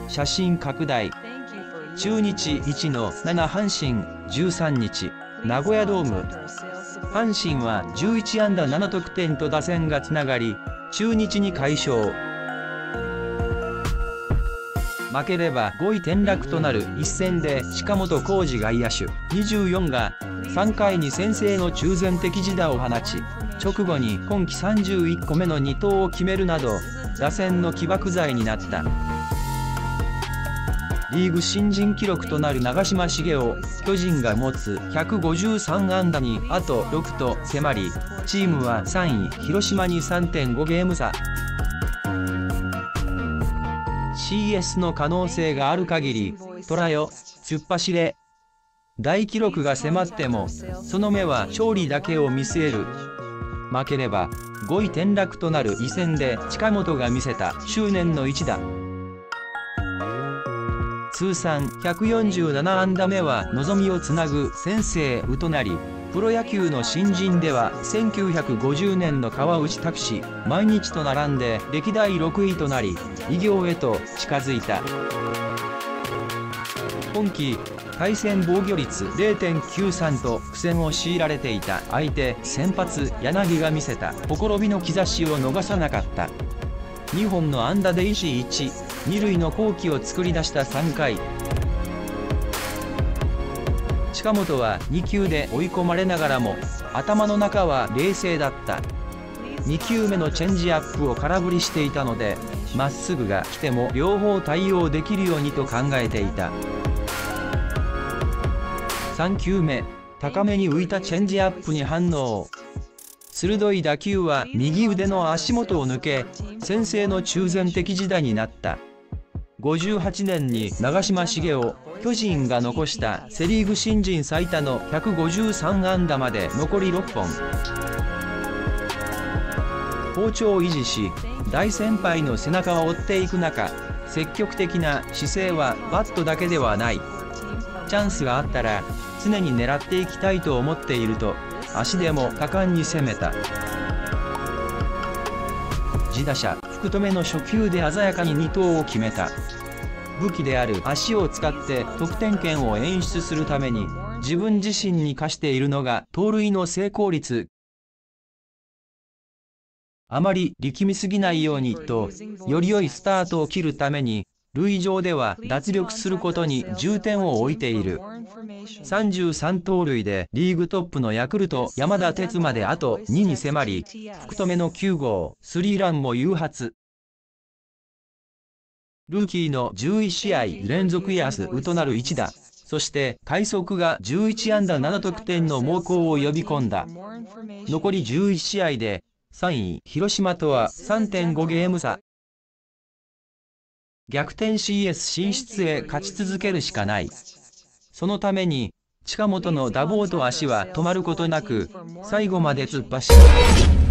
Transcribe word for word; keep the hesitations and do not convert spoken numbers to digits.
写真拡大。中日いちのなな阪神じゅうさんにち名古屋ドーム。阪神はじゅういちあんだななとくてんと打線がつながり中日に快勝。負ければごい転落となる一戦で近本光司外野手にじゅうよんがさんかいに先制の中前的自打を放ち、直後に今季さんじゅういっこめのにとうを決めるなど打線の起爆剤になった。リーグ新人記録となる長嶋茂雄、巨人が持つひゃくごじゅうさんあんだにあとろくと迫り、チームはさんい広島に さんてんご ゲーム差。シーエス の可能性がある限り虎よ突っ走れ。大記録が迫ってもその目は勝利だけを見据える。負ければごい転落となる異戦で近本が見せた執念の一打。通算ひゃくよんじゅうななあんだめは望みをつなぐ先制打となり、プロ野球の新人ではせんきゅうひゃくごじゅうねんの川内拓司毎日と並んで歴代ろくいとなり偉業へと近づいた。今季対戦防御率 れいてんきゅうさん と苦戦を強いられていた相手先発柳が見せたほころびの兆しを逃さなかった。にほんの安打でいちいち、にるいの好機を作り出したさんかい。近本はにきゅうで追い込まれながらも頭の中は冷静だった。にきゅうめのチェンジアップを空振りしていたので、まっすぐが来ても両方対応できるようにと考えていた。さんきゅうめ、高めに浮いたチェンジアップに反応。鋭い打球は右腕の足元を抜け、先制の中前的自打になった。ごじゅうはちねんに長嶋茂雄、巨人が残したセ・リーグ新人最多のひゃくごじゅうさんあんだまで残りろっぽん。好調を維持し、大先輩の背中を追っていく中、積極的な姿勢はバットだけではない。チャンスがあったら常に狙っていきたいと思っていると、足でも果敢に攻めた。自打者福留の初球で鮮やかににとうを決めた。武器である足を使って得点圏を演出するために自分自身に課しているのが盗塁の成功率。あまり力みすぎないようにと、より良いスタートを切るために塁上では脱力することに重点を置いている。さんじゅうさんとうるいでリーグトップのヤクルト山田哲まであとにに迫り、福留のきゅうごうスリーランも誘発。ルーキーのじゅういちしあい連続安打となる一打、そして快速がじゅういちあんだななとくてんの猛攻を呼び込んだ。残りじゅういちしあいでさんい広島とは さんてんご ゲーム差。逆転 シーエス 進出へ勝ち続けるしかない。そのために近本の打棒と足は止まることなく最後まで突っ走る。